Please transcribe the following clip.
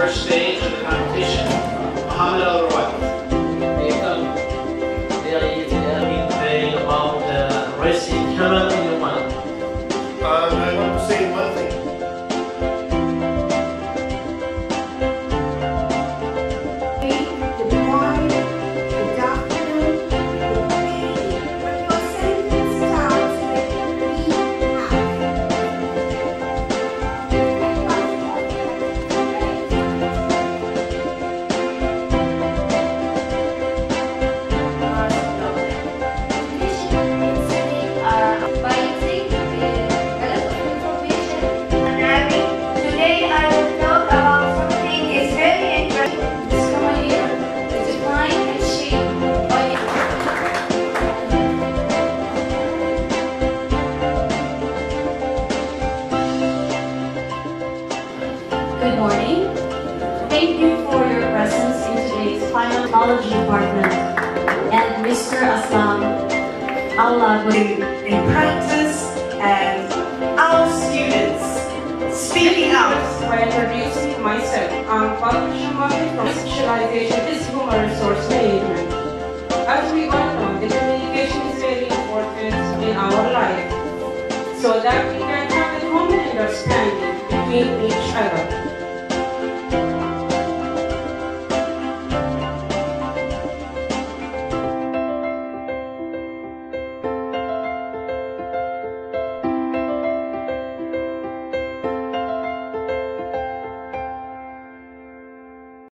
first stage of the competition. Mohammed Al-Rawat. Today about the racing camel in the one. I want to say one thing. Good morning. Thank you for your presence in today's final technology department and Mr. Aslam Allah in practice and our students speaking out. By introducing myself, I'm Publishing Market from Specialization is Human Resource Management. As we all know, the communication is very important in our life so that we can have a common understanding between each other.